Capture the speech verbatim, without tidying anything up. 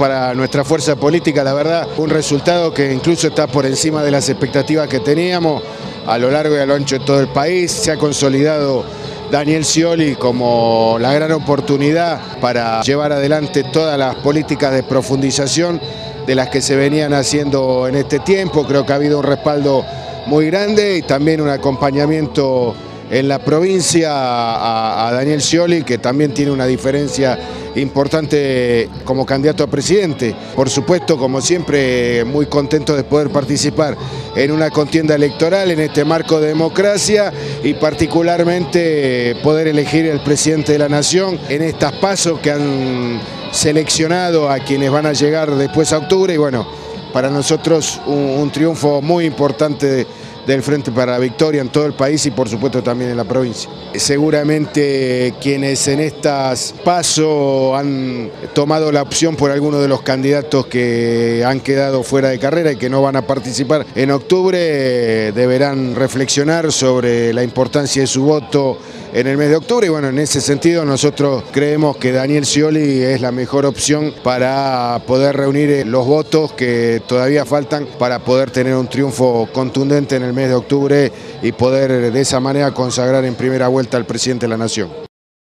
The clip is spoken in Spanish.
para nuestra fuerza política, la verdad, un resultado que incluso está por encima de las expectativas que teníamos a lo largo y a lo ancho de todo el país. Se ha consolidado Daniel Scioli como la gran oportunidad para llevar adelante todas las políticas de profundización de las que se venían haciendo en este tiempo. Creo que ha habido un respaldo muy grande y también un acompañamiento en la provincia a, a Daniel Scioli, que también tiene una diferencia importante como candidato a presidente. Por supuesto, como siempre, muy contento de poder participar en una contienda electoral en este marco de democracia y particularmente poder elegir el presidente de la nación en estas pasos que han seleccionado a quienes van a llegar después a octubre. Y bueno, para nosotros un, un triunfo muy importante de, del Frente para la Victoria en todo el país y por supuesto también en la provincia. Seguramente quienes en estas pasos han tomado la opción por alguno de los candidatos que han quedado fuera de carrera y que no van a participar en octubre deberán reflexionar sobre la importancia de su voto en el mes de octubre y bueno, en ese sentido nosotros creemos que Daniel Scioli es la mejor opción para poder reunir los votos que todavía faltan para poder tener un triunfo contundente en el mes de octubre y poder de esa manera consagrar en primera vuelta al presidente de la Nación.